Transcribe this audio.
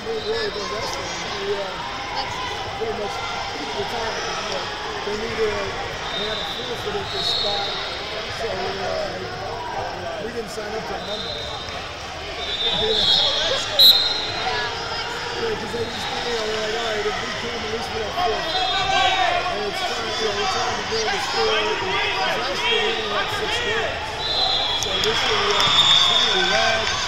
didn't really go wrestling. Pretty much retired. They had a forfeit at this spot, so we didn't sign up till Monday. Because they just, we're like, all right, if we come, at least we'll have forfeit. And it's time, we're trying to build a story. Last year we only had 6 girls. So this year we have 2 lads.